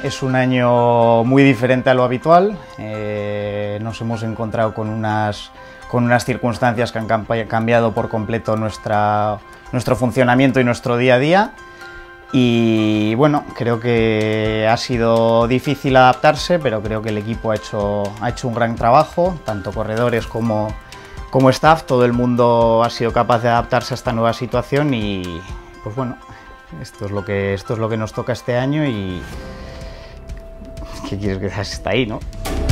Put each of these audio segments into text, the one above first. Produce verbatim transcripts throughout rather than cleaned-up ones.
Es un año muy diferente a lo habitual, eh, nos hemos encontrado con unas, con unas circunstancias que han cambiado por completo nuestra, nuestro funcionamiento y nuestro día a día. Y bueno, creo que ha sido difícil adaptarse, pero creo que el equipo ha hecho, ha hecho un gran trabajo, tanto corredores como, como staff. Todo el mundo ha sido capaz de adaptarse a esta nueva situación y pues bueno, esto es lo que, esto es lo que nos toca este año y ¿qué quieres que está ahí, no?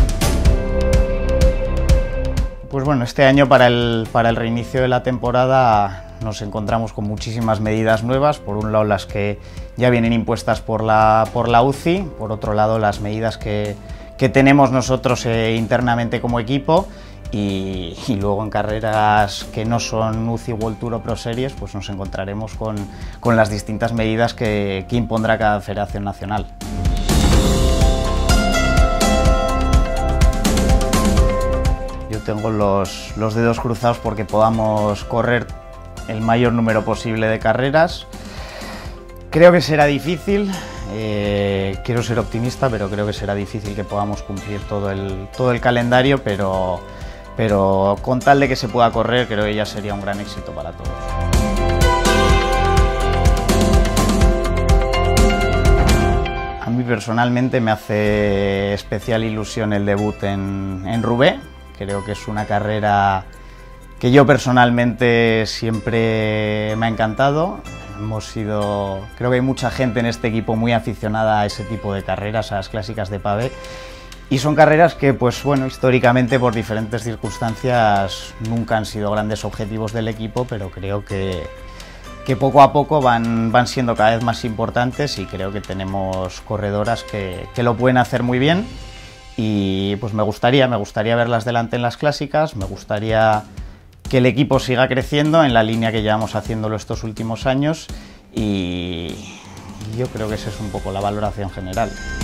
Pues bueno, este año para el, para el reinicio de la temporada nos encontramos con muchísimas medidas nuevas. Por un lado las que ya vienen impuestas por la, por la U C I, por otro lado las medidas que, que tenemos nosotros eh, internamente como equipo y, y luego en carreras que no son U C I World Tour o Pro Series pues nos encontraremos con, con las distintas medidas que, que impondrá cada federación nacional. Yo tengo los, los dedos cruzados porque podamos correr el mayor número posible de carreras. Creo que será difícil, eh, quiero ser optimista, pero creo que será difícil que podamos cumplir todo el, todo el calendario, pero, pero con tal de que se pueda correr, creo que ya sería un gran éxito para todos. A mí personalmente me hace especial ilusión el debut en, en Roubaix. Creo que es una carrera que yo personalmente siempre me ha encantado. Hemos sido, creo que hay mucha gente en este equipo muy aficionada a ese tipo de carreras, a las clásicas de pavé. Y son carreras que, pues bueno, históricamente por diferentes circunstancias nunca han sido grandes objetivos del equipo, pero creo que, que poco a poco van, van siendo cada vez más importantes y creo que tenemos corredoras que, que lo pueden hacer muy bien. Y pues me gustaría, me gustaría verlas delante en las clásicas, me gustaría que el equipo siga creciendo en la línea que llevamos haciéndolo estos últimos años y yo creo que esa es un poco la valoración general.